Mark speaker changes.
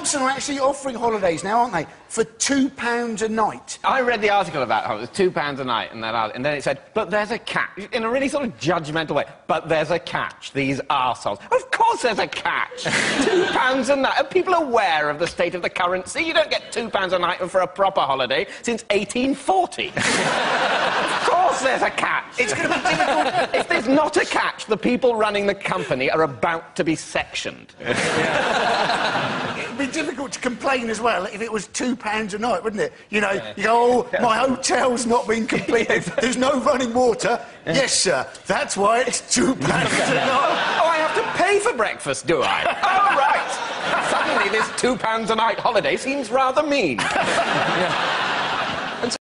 Speaker 1: Thomson are actually offering holidays now, aren't they? For £2 a night.
Speaker 2: I read the article about how it was £2 a night, and then it said, but there's a catch, in a really sort of judgmental way. But there's a catch, these arseholes. Of course there's a catch. £2 a night. Are people aware of the state of the currency? You don't get £2 a night for a proper holiday since 1840. Of course there's a catch. It's going to be difficult. If there's not a catch, the people running the company are about to be sectioned.
Speaker 1: It'd be difficult to complain as well if it was £2 a night, wouldn't it? You know, you go, oh, my hotel's not been completed. There's no running water. Yes, sir. That's why it's £2 a night.
Speaker 2: Oh, I have to pay for breakfast, do I? Oh, right. Suddenly this £2 a night holiday seems rather mean.